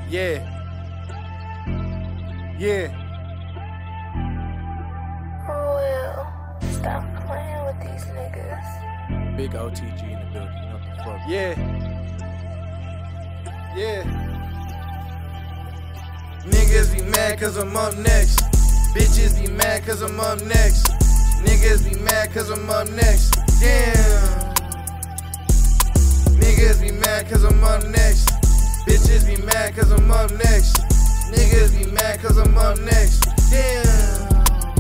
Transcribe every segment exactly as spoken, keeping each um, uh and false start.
Yeah. Yeah. Well, stop playing with these niggas. Big O T G in the building. You know what the fuck? Yeah. Yeah. Niggas be mad cause I'm up next. Bitches be mad cause I'm up next. Niggas be mad cause I'm up next. Damn. Niggas be mad cause I'm up next. Bitches be mad cause I'm up next. Niggas be mad cause I'm up next. Damn.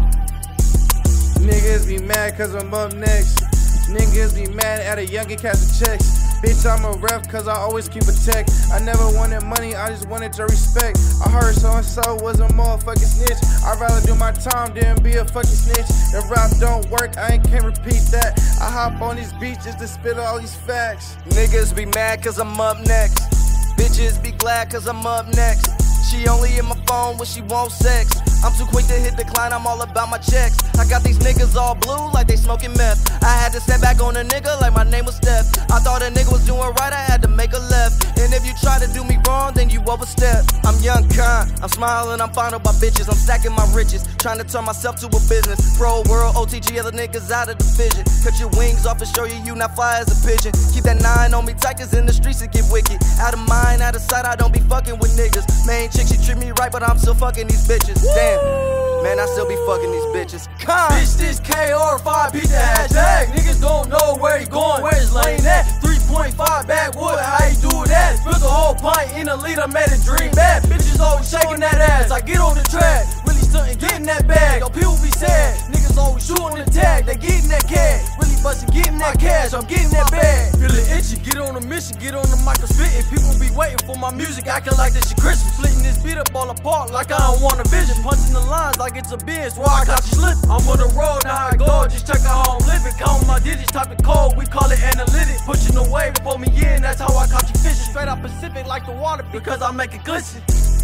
Niggas be mad cause I'm up next. Niggas be mad at a youngin' casting checks. Bitch, I'm a ref cause I always keep a tech. I never wanted money, I just wanted your respect. I heard so-and-so was a motherfucking snitch. I'd rather do my time than be a fucking snitch. If rap don't work, I ain't can't repeat that. I hop on these beats just to spit all these facts. Niggas be mad cause I'm up next. Bitches be glad cause I'm up next. She only in my phone when she wants sex. I'm too quick to hit decline, I'm all about my checks. I got these niggas all blue like they smoking meth. I had to step back on a nigga like my name was Steph. I thought a nigga was doing right, I had to make a left. And if you try to do me wrong, then you overstep. I'm young, kind, I'm smiling, I'm fondled by bitches. I'm stacking my riches, trying to turn myself to a business. Pro world, O T G, other niggas out of the vision. Cut your wings off and show you you not fly as a pigeon. Keep that nine on me tight cause in the streets it get wicked. Out of mind, out of sight, I don't be fucking with niggas. Main chick, she treat me right, but I'm still fucking these bitches. Damn. Man, I still be fucking these bitches. Come. Bitch, this K R five, beat the hashtag. Niggas don't know where he going, where his lane at. three point five backwood, how you do that? Spilled the whole pint in a liter, made a dream bad. Bitches always shaking that ass. I get on the track, really stunting, getting that bag. Yo, people be sad. Niggas always shooting the tag, they getting that cash. Really busting, getting that cash, I'm getting that bag. Feeling itchy, get on a mission, get on the mic and spitting. People be waiting for my music, acting like this shit Christmas. Splitting this beat up all apart like I don't want a vision. Punching the lines like it's a biz, why I got you slipping. I'm on the road, now I go, just check out how I'm living. Counting my digits, type of code, we call it analytics. Pushing the wave, pull me in, that's how I caught you fishing. Straight out Pacific like the water because I make it glisten.